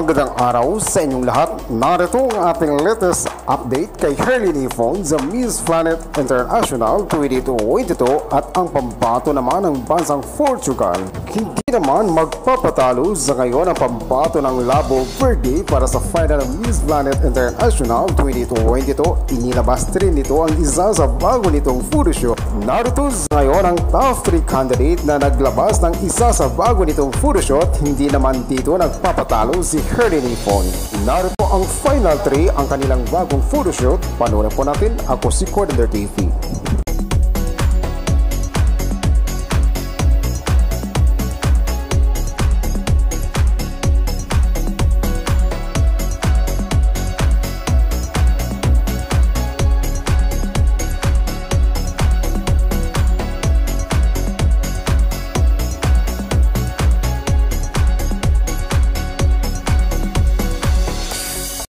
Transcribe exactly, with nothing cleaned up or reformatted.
Magandang araw sa inyong lahat. Narito ang ating latest update kay Herlene Hipon sa Miss Planet International twenty twenty-two at ang pambato naman ng bansang Portugal. Hindi naman magpapatalo sa ngayon ang pambato ng Labo Verde para sa final ng Miss Planet International twenty twenty-two. Inilabas rin nito ang isa sa bago nitong photoshoot. Narito ngayon ang top three candidate na naglabas ng isa sa bago nitong photoshoot. Hindi naman dito nagpapatalo si Herlene Hipon. Narito ang final three ang kanilang bagong photoshoot. Panoorin po natin. Ako si Coordinator T V.